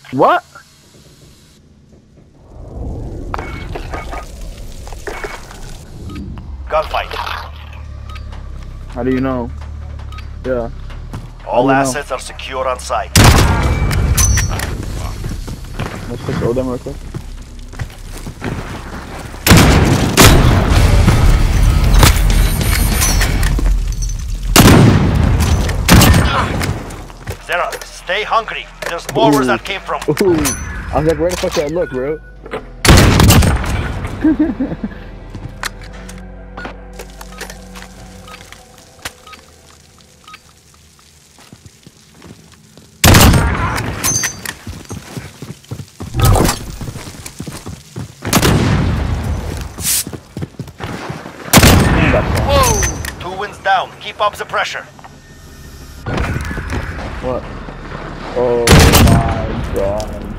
What? Gunfight. How do you know? Yeah. All do you know? assets are secure on site. Let's just show them real quick. Zera, stay hungry. There's more where that came from. Ooh. I was like, where the fuck did I look, bro? Whoa! 2 wins down. Keep up the pressure. What? Oh my god.